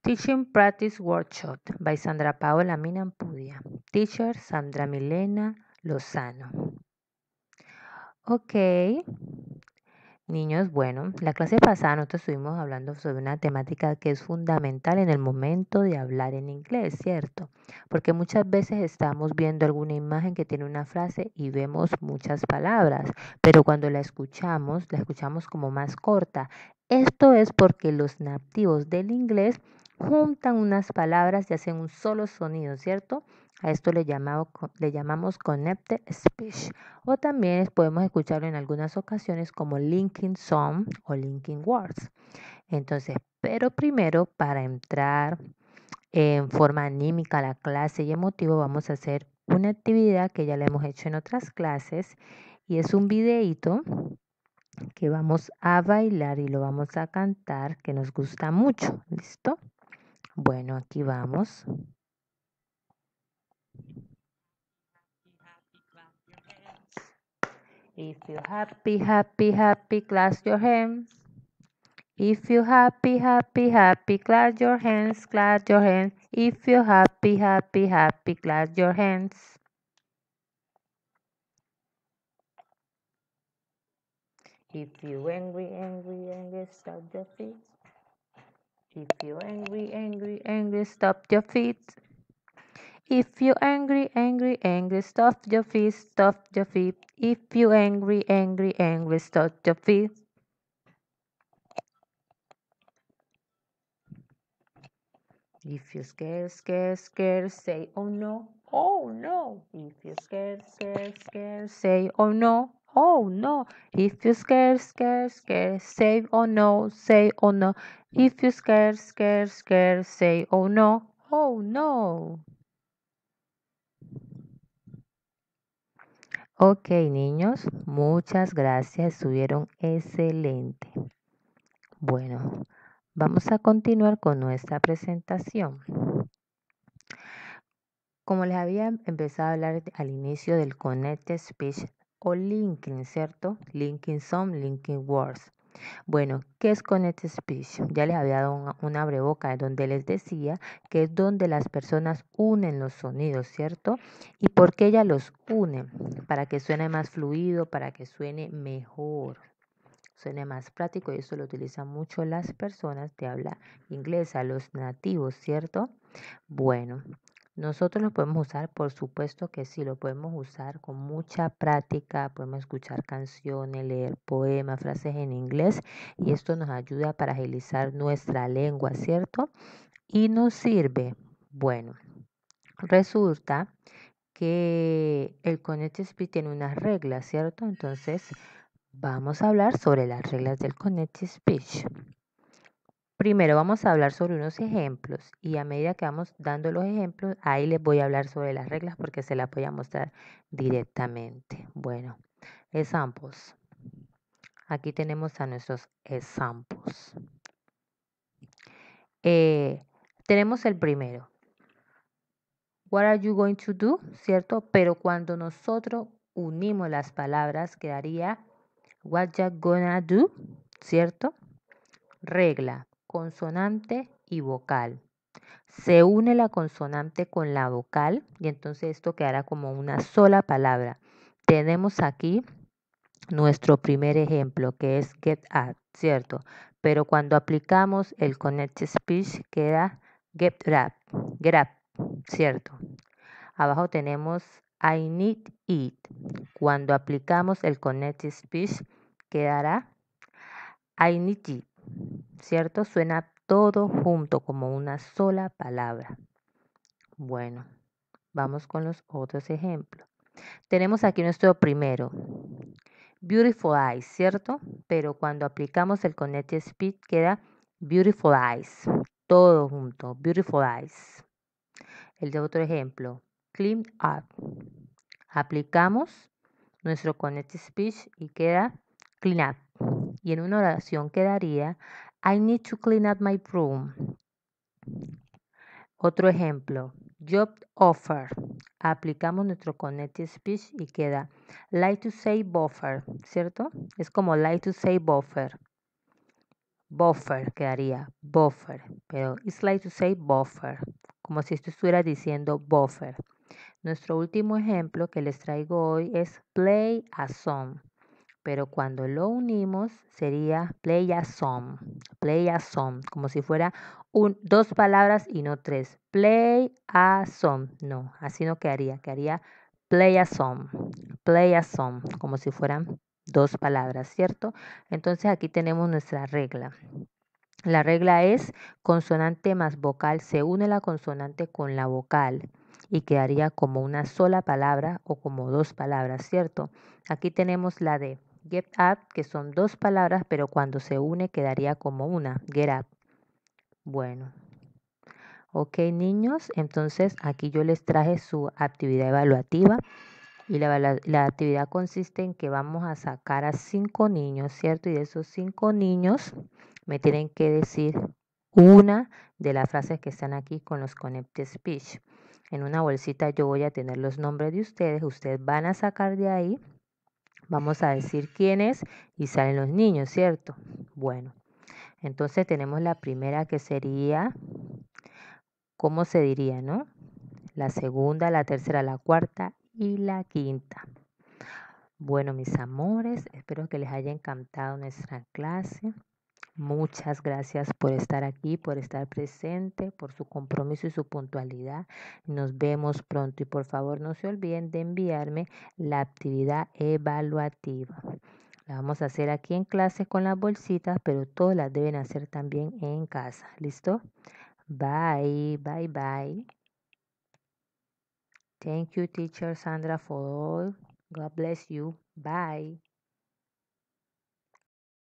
Teaching Practice Workshop by Sandra Paola Minampudia. Teacher Sandra Milena Lozano. Ok, niños, bueno, la clase pasada nosotros estuvimos hablando sobre una temática que es fundamental en el momento de hablar en inglés, ¿cierto? Porque muchas veces estamos viendo alguna imagen que tiene una frase y vemos muchas palabras, pero cuando la escuchamos como más corta. Esto es porque los nativos del inglés juntan unas palabras y hacen un solo sonido, ¿cierto? A esto le llamamos connected speech. O también podemos escucharlo en algunas ocasiones como linking song o linking words. Entonces, pero primero para entrar en forma anímica a la clase y emotivo vamos a hacer una actividad que ya la hemos hecho en otras clases y es un videíto que vamos a bailar y lo vamos a cantar que nos gusta mucho. ¿Listo? Bueno, aquí vamos. If you're happy, happy, happy, clap your hands. If you're happy, happy, happy, clap your hands, clap your hands. If you're happy, happy, happy, clap your hands. If you're angry, angry, angry, stop your feet. If you're angry, angry, angry, stop your feet. If you're angry, angry, angry, stop your feet, stop your feet. If you're angry, angry, angry, stop your feet. If you're scared, scared, scared, say, oh no, oh no. If you're scared, scared, scared, say, oh no, oh no. If you're scared, scared, scared, say, oh no, say, oh no. If you're scared, scared, scared, say, oh no, oh no. Ok, niños, muchas gracias, estuvieron excelente. Bueno, vamos a continuar con nuestra presentación. Como les había empezado a hablar al inicio del Connected Speech o Linking, ¿cierto? Linking Some, Linking Words. Bueno, ¿qué es Connected Speech? Ya les había dado una abreboca donde les decía que es donde las personas unen los sonidos, ¿cierto? ¿Y por qué ellas los unen? Para que suene más fluido, para que suene mejor, suene más práctico, y eso lo utilizan mucho las personas de habla inglesa, los nativos, ¿cierto? Bueno, nosotros lo podemos usar, por supuesto que sí, lo podemos usar con mucha práctica, podemos escuchar canciones, leer poemas, frases en inglés y esto nos ayuda para agilizar nuestra lengua, ¿cierto? Y nos sirve, bueno, resulta que el Connected Speech tiene unas reglas, ¿cierto? Entonces, vamos a hablar sobre las reglas del Connected Speech. Primero vamos a hablar sobre unos ejemplos y a medida que vamos dando los ejemplos, ahí les voy a hablar sobre las reglas porque se las voy a mostrar directamente. Bueno, examples. Aquí tenemos a nuestros examples. Tenemos el primero. What are you going to do? ¿Cierto? Pero cuando nosotros unimos las palabras quedaría what you gonna do, ¿cierto? Regla, consonante y vocal. Se une la consonante con la vocal y entonces esto quedará como una sola palabra. Tenemos aquí nuestro primer ejemplo que es get up, ¿cierto? Pero cuando aplicamos el connected speech queda get up, ¿cierto? Abajo tenemos I need it. Cuando aplicamos el connected speech quedará I need it, ¿cierto? Suena todo junto como una sola palabra. Bueno, vamos con los otros ejemplos. Tenemos aquí nuestro primero. Beautiful eyes, ¿cierto? Pero cuando aplicamos el connected speech queda beautiful eyes. Todo junto, beautiful eyes. El de otro ejemplo. Clean up. Aplicamos nuestro connected speech y queda clean up. Y en una oración quedaría I need to clean up my room. Otro ejemplo, job offer. Aplicamos nuestro connected speech y queda like to say buffer, ¿cierto? Es como like to say buffer. Buffer quedaría, buffer. pero it's like to say buffer, como si tú estuvieras diciendo buffer. Nuestro último ejemplo que les traigo hoy es play a song, pero cuando lo unimos sería play a song, como si fuera dos palabras y no tres. Play a song, no, así no quedaría play a song, como si fueran dos palabras, ¿cierto? Entonces aquí tenemos nuestra regla. La regla es consonante más vocal, se une la consonante con la vocal y quedaría como una sola palabra o como dos palabras, ¿cierto? Aquí tenemos la de get up, que son dos palabras, pero cuando se une quedaría como una, get up. Bueno, ok niños, entonces aquí yo les traje su actividad evaluativa. Y la actividad consiste en que vamos a sacar a 5 niños, ¿cierto? Y de esos 5 niños me tienen que decir una de las frases que están aquí con los Connected Speech. En una bolsita yo voy a tener los nombres de ustedes van a sacar de ahí, vamos a decir quién es y salen los niños, ¿cierto? Bueno, entonces tenemos la primera que sería, ¿cómo se diría, no? La segunda, la tercera, la cuarta y la quinta. Bueno, mis amores, espero que les haya encantado nuestra clase. Muchas gracias por estar aquí, por estar presente, por su compromiso y su puntualidad. Nos vemos pronto y por favor no se olviden de enviarme la actividad evaluativa. La vamos a hacer aquí en clase con las bolsitas, pero todas las deben hacer también en casa. ¿Listo? Bye, bye, bye. Thank you, teacher Sandra, for all. God bless you. Bye.